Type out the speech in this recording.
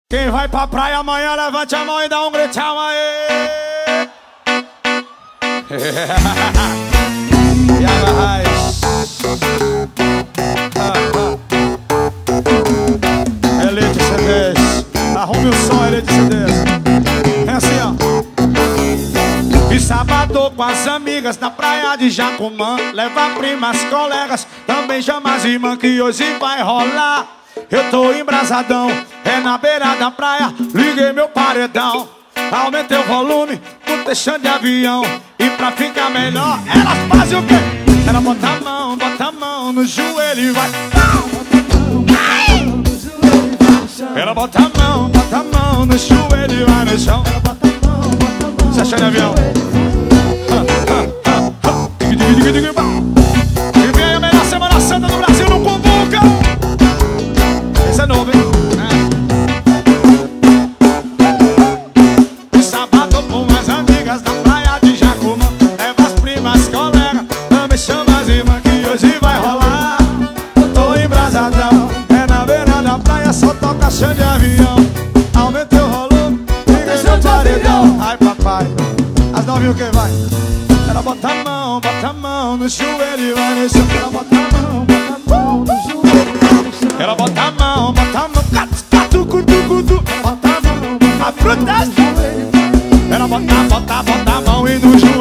Quem vai pra praia amanhã, levante a mão e dá um gritão aí. E a Elite CDs, arrume o som, Elite CDs. É assim, ó. E sábado com as amigas na praia de Jacumã, leva primas, colegas, também chama as irmãs que hoje vai rolar. Eu tô embrasadão, é na beira da praia, liguei meu paredão, aumentei o volume, tô deixando de avião. E pra ficar melhor, elas fazem o quê? Ela bota a mão no joelho e vai. Ela bota a mão no joelho e vai no chão. Você achou de avião? E vem a melhor Semana Santa do Brasil no Cumbuca. Esse é novo, hein? E sábado com as amigas na praia de Jacumã, leva as primas, colegas, também chama as irmãs que hoje vai rolar. Eu tô embrasadão, é na beira da praia, só toca chão de avião. Aumentei o volume, liguei meu paredão. Ai papai, as novinhas que vai. Ela bota a mão no joelho e vai no chão. Ela bota a mão no joelho e vai no chão. Ela bota a mão, catu, bota a mão, a fruta. Ela bota a mão e no joelho.